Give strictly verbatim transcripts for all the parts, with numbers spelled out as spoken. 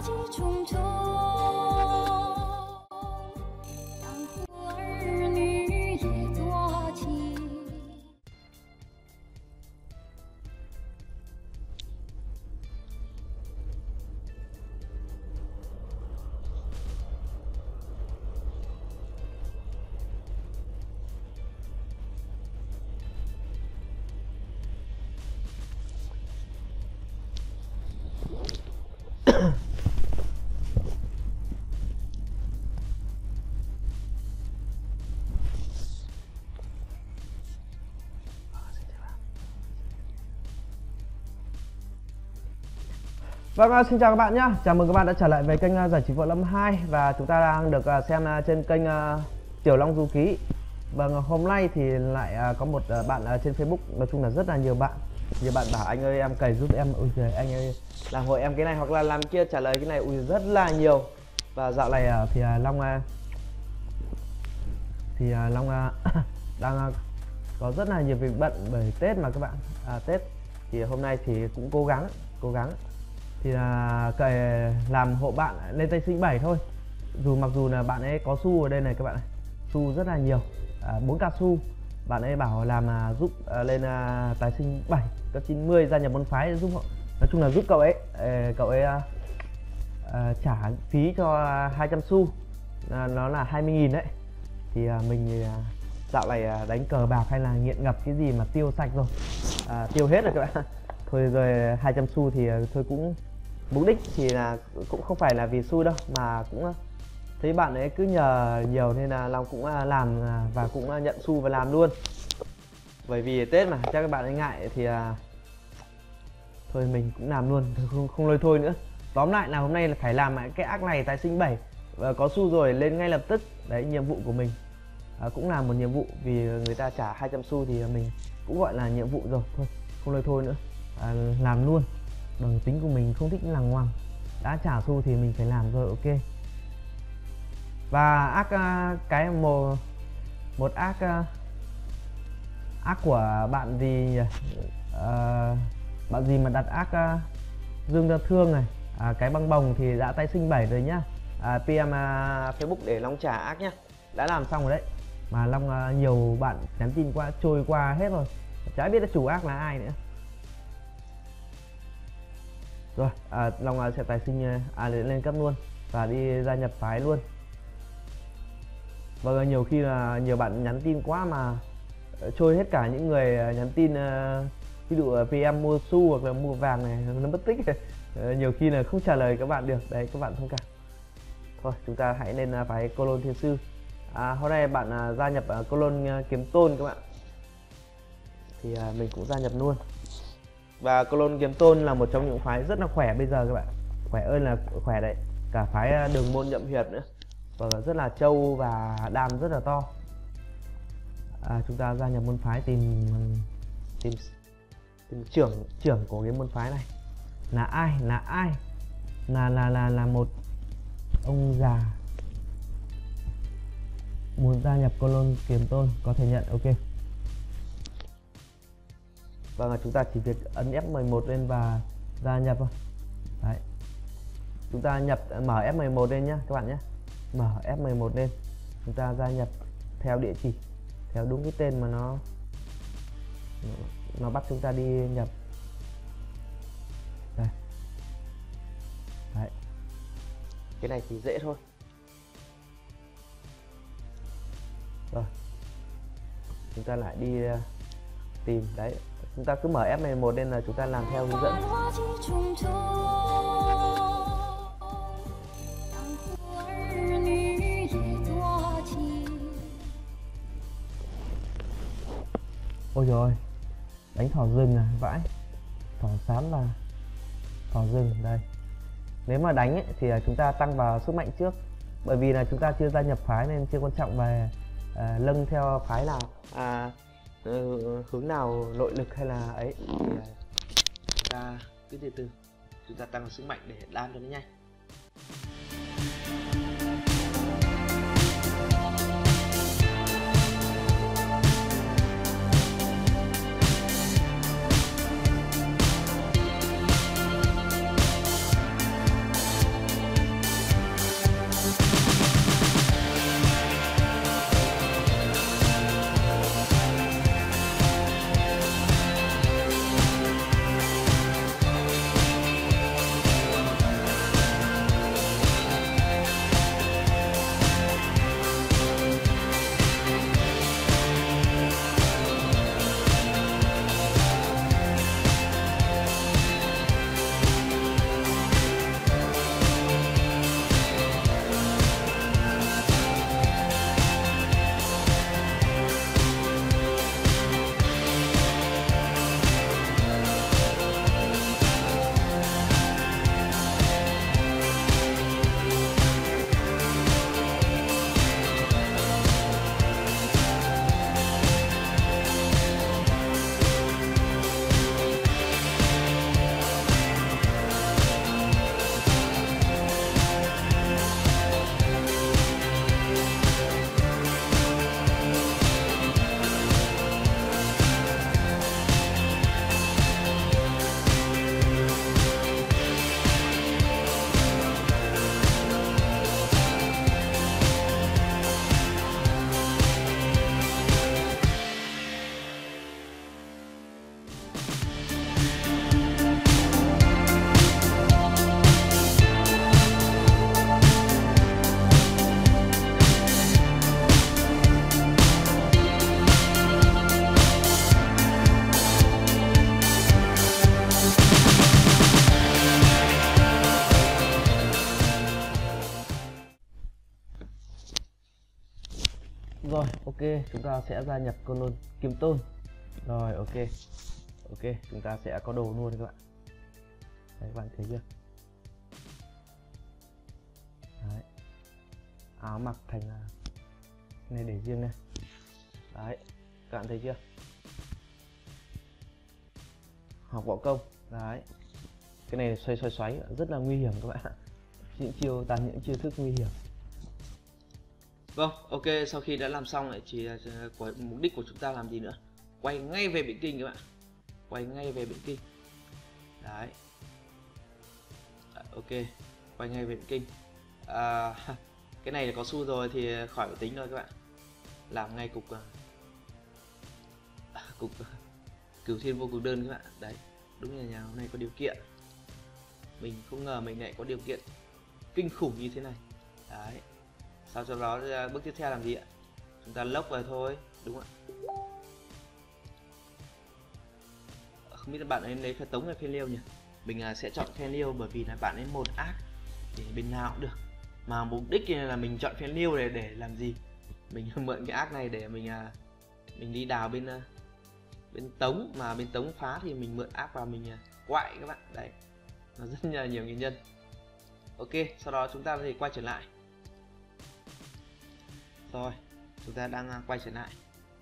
Vâng, xin chào các bạn nhé. Chào mừng các bạn đã trở lại về kênh Giải trí Võ Lâm hai. Và chúng ta đang được xem trên kênh Tiểu Long Du Ký. Vâng, hôm nay thì lại có một bạn trên Facebook. Nói chung là rất là nhiều bạn. Nhiều bạn bảo anh ơi em cày giúp em. Ui giời, anh ơi làm hộ em cái này hoặc là làm kia, trả lời cái này. Ui rất là nhiều. Và dạo này thì Long Thì Long đang có rất là nhiều việc bận bởi Tết mà các bạn. à, Tết thì hôm nay thì cũng cố gắng Cố gắng thì là cày làm hộ bạn lên tay sinh bảy thôi. Dù mặc dù là bạn ấy có xu ở đây này các bạn này, xu rất là nhiều, à, bốn k xu. Bạn ấy bảo làm à, giúp à, lên à, tái sinh bảy cấp chín mươi gia nhập môn phái giúp họ. Nói chung là giúp cậu ấy à, cậu ấy à, à, trả phí cho hai trăm xu, à, nó là hai mươi nghìn đấy. Thì à, mình à, dạo này à, đánh cờ bạc hay là nghiện ngập cái gì mà tiêu sạch rồi, à, tiêu hết rồi các bạn. Thôi rồi hai trăm xu thì thôi cũng mục đích thì là cũng không phải là vì xui đâu, mà cũng thấy bạn ấy cứ nhờ nhiều nên là Long cũng làm và cũng nhận xu và làm luôn. Bởi vì Tết mà chắc các bạn ấy ngại thì à, thôi mình cũng làm luôn, không không lôi thôi nữa. Tóm lại là hôm nay là phải làm cái ác này tái sinh bảy và có xu rồi lên ngay lập tức. Đấy, nhiệm vụ của mình à, cũng là một nhiệm vụ, vì người ta trả hai trăm xu thì mình cũng gọi là nhiệm vụ rồi, thôi không lôi thôi nữa. À, làm luôn. Bằng tính của mình không thích lằng ngoằng, đã trả xu thì mình phải làm rồi, ok. Và ác cái một một ác ác của bạn gì nhỉ? À, bạn gì mà đặt ác Dương Gia Thương này, à, cái băng bồng thì đã tái sinh bảy rồi nhá. à, pê em à, Facebook để Long trả ác nhá, đã làm xong rồi đấy. Mà Long à, nhiều bạn nhắn tin qua trôi qua hết rồi, chả biết là chủ ác là ai nữa. Rồi, à, Long sẽ tái sinh à, lên cấp luôn và đi gia nhập phái luôn. Và nhiều khi là nhiều bạn nhắn tin quá mà trôi hết cả những người nhắn tin, uh, ví dụ pê em mua xu hoặc là mua vàng này nó mất tích. Nhiều khi là không trả lời các bạn được, đấy các bạn thông cảm. Thôi chúng ta hãy lên phái Côn Thiên Sư. À, hôm nay bạn uh, gia nhập uh, Côn Kiếm Tôn các bạn, thì uh, mình cũng gia nhập luôn. Và Côn Kiếm Tôn là một trong những phái rất là khỏe bây giờ các bạn, khỏe ơi là khỏe đấy. Cả phái Đường Môn Nhậm Hiệp nữa, và rất là trâu và đam rất là to. À, chúng ta gia nhập môn phái, tìm tìm tìm trưởng trưởng của cái môn phái này là ai là ai là là là là một ông già muốn gia nhập Côn Kiếm Tôn có thể nhận, ok. Vâng, chúng ta chỉ việc ấn F mười một lên và gia nhập thôi. Đấy, chúng ta nhập mở F mười một lên nhé các bạn nhé, mở F mười một lên, chúng ta gia nhập theo địa chỉ, theo đúng cái tên mà nó nó bắt chúng ta đi nhập. Đây. Đấy, cái này thì dễ thôi. Rồi chúng ta lại đi tìm. Đấy, chúng ta cứ mở F mười một lên là chúng ta làm theo hướng dẫn. Ôi rồi, đánh thỏ rừng à, vãi. Thỏ xám là thỏ rừng đây. Nếu mà đánh ấy, thì chúng ta tăng vào sức mạnh trước, bởi vì là chúng ta chưa gia nhập phái nên chưa quan trọng về à, lâng theo phái nào, à, hướng nào nội lực hay là ấy, thì chúng ta cứ từ từ chúng ta tăng vào sức mạnh để đam cho nó nhanh. Rồi, ok, chúng ta sẽ gia nhập con luôn kiếm tôn. Rồi, ok. Ok, chúng ta sẽ có đồ luôn các bạn. Đấy, các bạn thấy chưa? Đấy. Áo mặc thành này để riêng này. Đấy, các bạn thấy chưa? Học võ công. Đấy. Cái này xoay xoay xoáy rất là nguy hiểm các bạn. Những chiêu toàn những chiêu thức nguy hiểm. Vâng, ok, sau khi đã làm xong lại chỉ của mục đích của chúng ta làm gì nữa? Quay ngay về Biện Kinh các bạn. Quay ngay về Biện Kinh. Đấy. À, ok, quay ngay về Biện Kinh. À, cái này là có xu rồi thì khỏi phải tính thôi các bạn. Làm ngay cục à, cục Cửu Thiên Vô Cực Đơn các bạn. Đấy, đúng là nhà hôm nay có điều kiện. Mình không ngờ mình lại có điều kiện kinh khủng như thế này. Đấy. Sau cho đó bước tiếp theo làm gì ạ? Chúng ta lốc vào thôi, đúng không ạ? Không biết là bạn ấy lấy phe tống hay phe liêu nhỉ? Mình sẽ chọn phe liêu bởi vì là bạn ấy một ác thì bên nào cũng được. Mà mục đích là mình chọn phe liêu để để làm gì? Mình mượn cái ác này để mình mình đi đào bên bên tống, mà bên tống phá thì mình mượn ác vào mình quại các bạn. Đấy, nó rất là nhiều nguyên nhân. Ok, sau đó chúng ta thì quay trở lại. Rồi, chúng ta đang quay trở lại.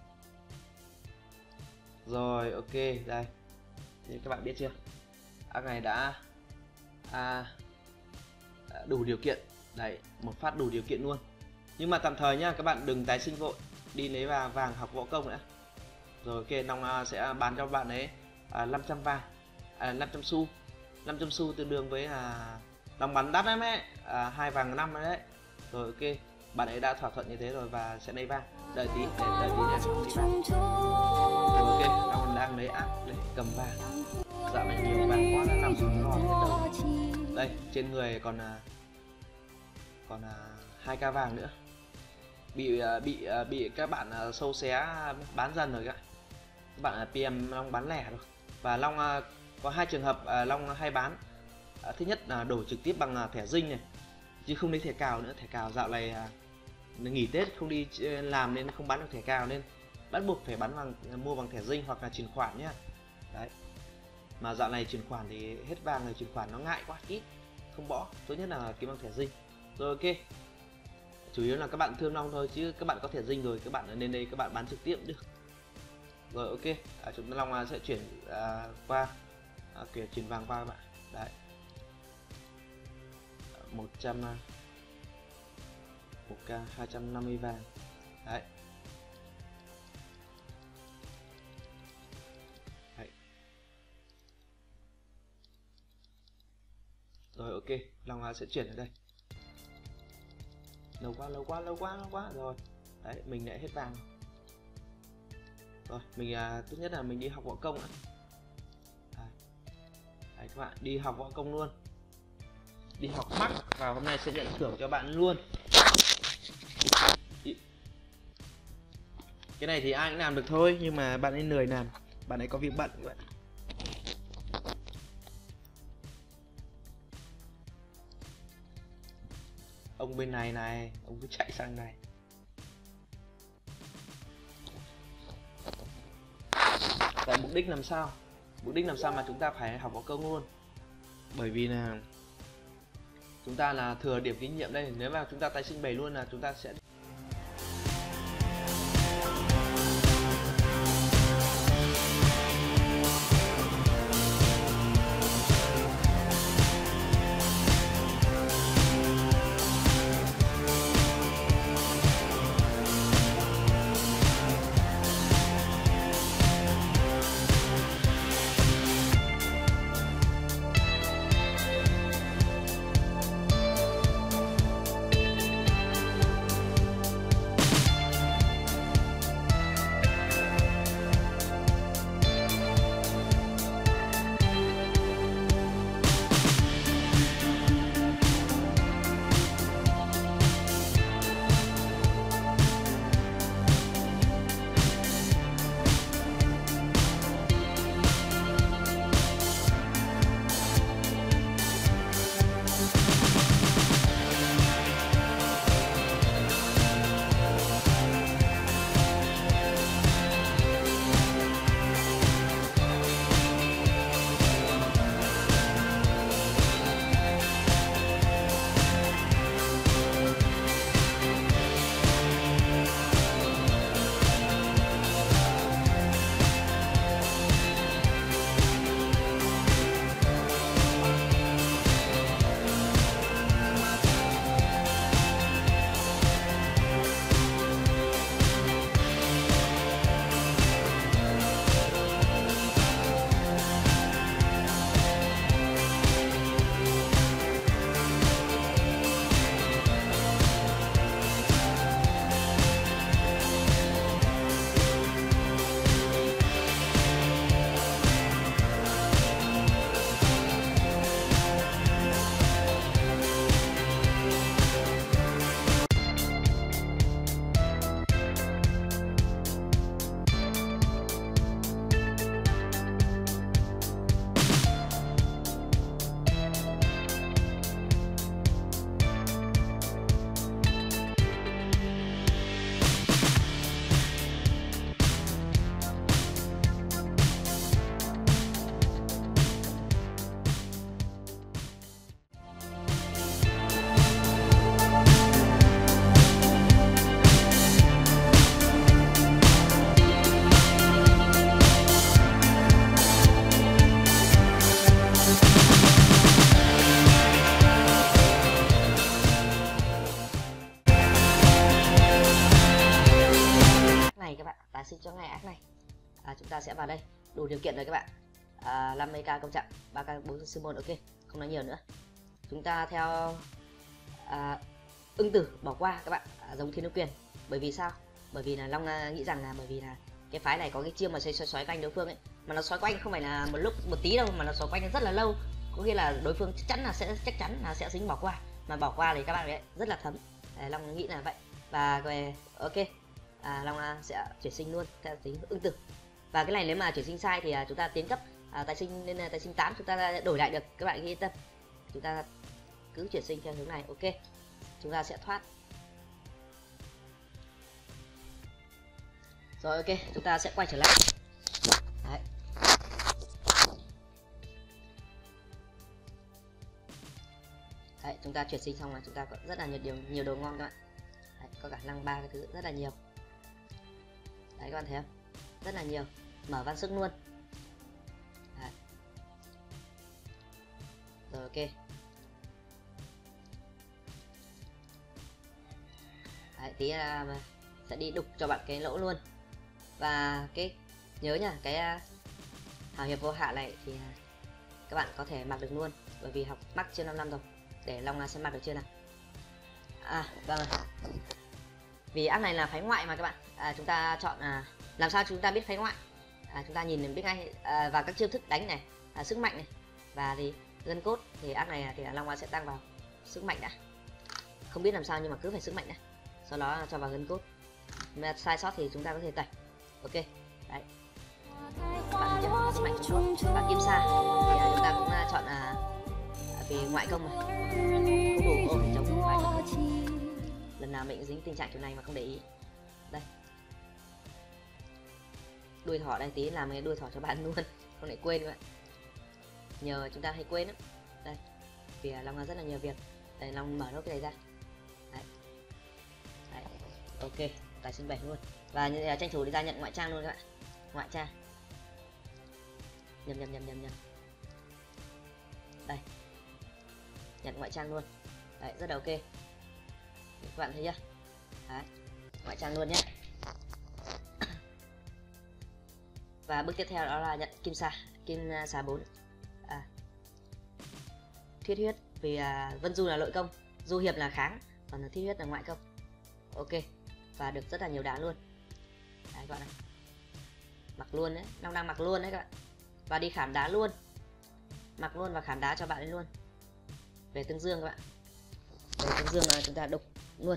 Rồi, ok, đây. Thì các bạn biết chưa? Ác này đã, à, đã đủ điều kiện. Đấy, một phát đủ điều kiện luôn. Nhưng mà tạm thời nhá, các bạn đừng tái sinh vội. Đi lấy vào vàng học võ công nữa. Rồi, ok, Long sẽ bán cho bạn ấy à, năm trăm vàng, à, năm trăm xu. năm trăm xu tương đương với à, Long bắn đắt lắm ấy, à, hai vàng năm đấy. Rồi, ok. Bạn ấy đã thỏa thuận như thế rồi và sẽ lấy vàng. Đợi tí, để đợi tí để lấy vàng. Rồi, ok, Long đang lấy ác để cầm vàng. Dạo này nhiều vàng quá, nó nằm xuống lò hết đầu. Đây, trên người còn còn hai k vàng nữa. Bị bị bị các bạn sâu xé bán dần rồi các bạn. Các bạn pê em Long bán lẻ rồi. Và Long có hai trường hợp Long hay bán. Thứ nhất là đổi trực tiếp bằng thẻ dinh này, chứ không lấy thẻ cào nữa. Thẻ cào dạo này nghỉ Tết không đi làm nên không bán được thẻ cào, nên bắt buộc phải bán bằng mua bằng thẻ dinh hoặc là chuyển khoản nhá. Đấy. Mà dạo này chuyển khoản thì hết vàng rồi, chuyển khoản nó ngại quá, ít không bỏ, tốt nhất là kiếm bằng thẻ dinh. Rồi, ok, chủ yếu là các bạn thương Long thôi, chứ các bạn có thẻ dinh rồi các bạn nên đây các bạn bán trực tiếp cũng được. Rồi, ok, à, chúng ta Long sẽ chuyển à, qua à, kể chuyển vàng qua các bạn. Đấy, một trăm một k hai trăm năm mươi vàng. Đấy. Đấy. Rồi, ok, Long sẽ chuyển ở đây. Lâu quá, lâu quá, lâu quá, lâu quá. Rồi, đấy, mình lại hết vàng. Rồi, mình à, tốt nhất là mình đi học võ công ạ. Đấy. Đấy, các bạn đi học võ công luôn. Đi học mắc và hôm nay sẽ nhận thưởng cho bạn luôn. Cái này thì ai cũng làm được thôi, nhưng mà bạn ấy lười làm, bạn ấy có việc bận các bạn. Ông bên này này, ông cứ chạy sang này. Tại mục đích làm sao? Mục đích làm sao mà chúng ta phải học võ công luôn? Bởi vì là chúng ta là thừa điểm kinh nghiệm đây. Nếu mà chúng ta tái sinh bày luôn là chúng ta sẽ à, xin cho ngày ác này. À, chúng ta sẽ vào đây, đủ điều kiện rồi các bạn. À, năm mươi k công trạng, ba k bốn sư môn, ok, không nói nhiều nữa. Chúng ta theo à, ưng tử bỏ qua các bạn, à, giống Thiên Nữ Quyền. Bởi vì sao? Bởi vì là Long uh, nghĩ rằng là bởi vì là cái phái này có cái chiêu mà xoay xoay xoáy quanh đối phương ấy, mà nó xoáy quanh không phải là một lúc một tí đâu, mà nó xoáy quanh rất là lâu, có nghĩa là đối phương chắc chắn là sẽ chắc chắn là sẽ dính bỏ qua, mà bỏ qua thì các bạn ấy rất là thấm. Đấy, Long nghĩ là vậy. Và về ok, à, Long uh, sẽ chuyển sinh luôn theo tính ưng tử. Và cái này nếu mà chuyển sinh sai thì uh, chúng ta tiến cấp à, tái sinh lên uh, tái sinh tám, chúng ta đổi lại được, các bạn yên tâm. Chúng ta cứ chuyển sinh theo hướng này, ok. Chúng ta sẽ thoát. Rồi ok, chúng ta sẽ quay trở lại. Đấy. Đấy, chúng ta chuyển sinh xong là chúng ta có rất là nhiều điều nhiều đồ ngon các bạn. Đấy, có cả lăng ba cái thứ rất là nhiều. Đấy các bạn thấy không? Rất là nhiều. Mở văn sức luôn. Đấy. Rồi ok. Đấy, tí là sẽ đi đục cho bạn cái lỗ luôn. Và cái nhớ nha, cái uh, hào hiệp vô hạ này thì uh, các bạn có thể mặc được luôn, bởi vì học mắc chưa năm năm rồi. Để Long uh, sẽ mặc được chưa nào. À vâng, vì ác này là phái ngoại mà các bạn, à, chúng ta chọn uh, làm sao chúng ta biết phái ngoại, à, chúng ta nhìn biết ngay uh, vào các chiêu thức đánh này, uh, sức mạnh này, và thì gân cốt thì ác này thì Long uh, sẽ tăng vào sức mạnh đã, không biết làm sao nhưng mà cứ phải sức mạnh đã, sau đó cho vào gân cốt. Mà sai sót thì chúng ta có thể tẩy. Ok, đấy. Bạn chọn sức mạnh của cốt và kim sa thì uh, chúng ta cũng uh, chọn uh, vì ngoại công mà không đủ ổn để chống ngoại công. Lần nào mình cũng dính tình trạng kiểu này mà không để ý. Đây, đuôi thỏ đây, tí làm cái đuôi thỏ cho bạn luôn, không để quên các bạn. Nhờ chúng ta hay quên lắm. Đây, vì uh, Long có rất là nhiều việc. Đây, Long mở nốt cái này ra. Đấy. Đấy. Ok, tài sinh bảy luôn. Và uh, tranh thủ đi ra nhận ngoại trang luôn các bạn. Ngoại trang. Nhầm nhầm nhầm nhầm nhầm. Đây. Nhận ngoại trang luôn. Đấy, rất là ok. Các bạn thấy chưa? Đấy. Ngoại trang luôn nhé. Và bước tiếp theo đó là nhận kim sa, kim uh, xà bốn. À. Thiết huyết, vì uh, Vân Du là nội công, Du Hiệp là kháng, còn Thiết huyết là ngoại công. Ok, và được rất là nhiều đá luôn. Đấy các bạn này. Mặc luôn đấy, Long đang mặc luôn đấy các bạn. Và đi khảm đá luôn. Mặc luôn và khảm đá cho bạn ấy luôn. Về tương dương các bạn. Về tương dương là chúng ta đục luôn.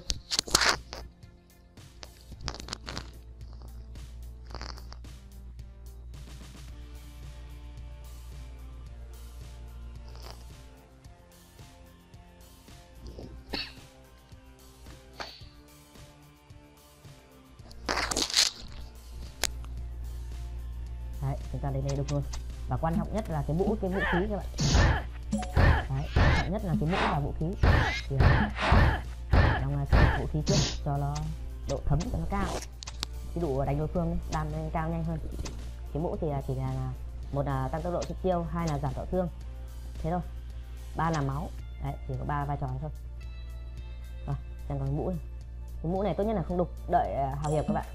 Đấy, chúng ta đến đây đục luôn. Và quan trọng nhất là cái mũ, cái vũ khí các bạn. Đấy, quan trọng nhất là cái mũ và vũ khí. Thì Long sẽ vũ khí trước cho nó độ thấm cho nó cao. Ví dụ đánh đối phương đam lên cao nhanh hơn. Cái mũ thì chỉ là, là một là tăng tốc độ xuất chiêu, hai là giảm thọ thương. Thế thôi. Ba là máu. Đấy, chỉ có ba vai trò thôi. Rồi, chẳng còn mũ này. Cái mũ này tốt nhất là không đục, đợi hào hiệp các bạn.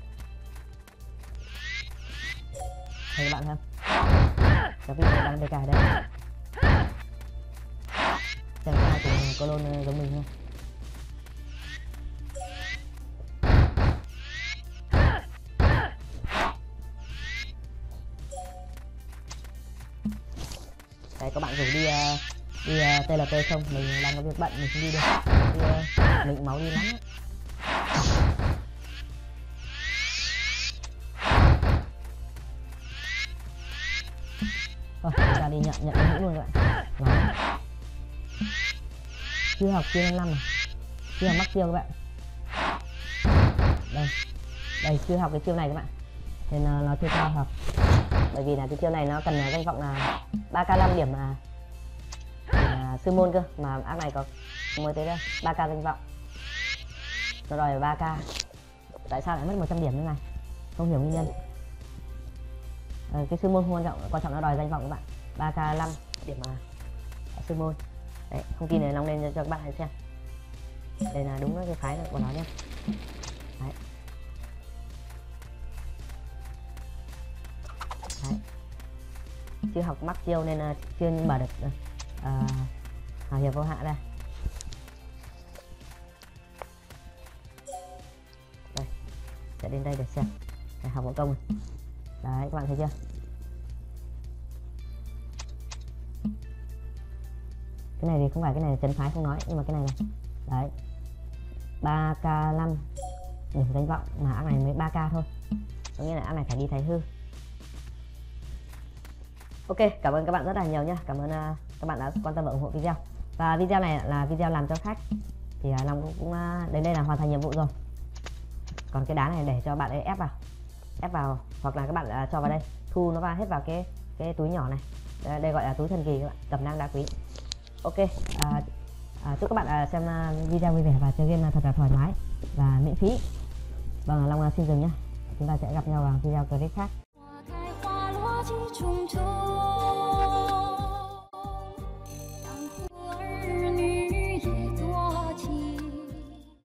Thấy các bạn không? Cái vị đang đề cài đây. Xem có ai cùng colon giống mình không? Đấy, có bạn rủ đi uh, đi uh, tê lờ pê không? Mình đang có việc bận, mình không đi được. Đi, uh, mình máu đi lắm ấy. Rồi, chúng ta đi nhận nhận cái mũ luôn các bạn. Đó. Chưa học chiêu năm năm này, chưa học mắc chiêu các bạn. Đây, đây chưa học cái chiêu này các bạn, nên uh, nó chưa cho học. Bởi vì là cái chiêu này nó cần danh vọng là ba k năm điểm mà là sư môn cơ, mà ác này có mới tới đây ba k danh vọng, nó đòi ba k. Tại sao lại mất một trăm điểm như này? Không hiểu nguyên nhân. Ờ, cái sư môn không quan trọng, quan trọng nó đòi danh vọng các bạn. ba k năm điểm mà sư môn. Đấy, thông tin này Long lên cho các bạn hãy xem. Đây là đúng cái phái của nó nhé. Đấy. chưa học mắc chiêu nên uh, chưa mở được uh, hào hiệp vô hạn ra. Đây, sẽ đến đây để xem. Để học võ công này. Đấy, các bạn thấy chưa? Cái này thì không phải, cái này là trấn phái không nói, nhưng mà cái này này. Đấy. ba k năm đủ danh vọng mà ác này mới ba k thôi. Có nghĩa là ác này phải đi thái hư. Ok, cảm ơn các bạn rất là nhiều nhé. Cảm ơn uh, các bạn đã quan tâm và ủng hộ video. Và video này là video làm cho khách. Thì uh, Long cũng, cũng uh, đến đây là hoàn thành nhiệm vụ rồi. Còn cái đá này để cho bạn ấy ép vào. Ép vào hoặc là các bạn uh, cho vào đây, thu nó vào hết vào cái cái túi nhỏ này. Đây, đây gọi là túi thần kỳ các bạn, cẩm nang đá quý. Ok, uh, uh, chúc các bạn uh, xem uh, video vui vẻ và chơi game thật là thoải mái và miễn phí. Vâng, Long uh, xin dừng nhé. Chúng ta sẽ gặp nhau vào video clip khác.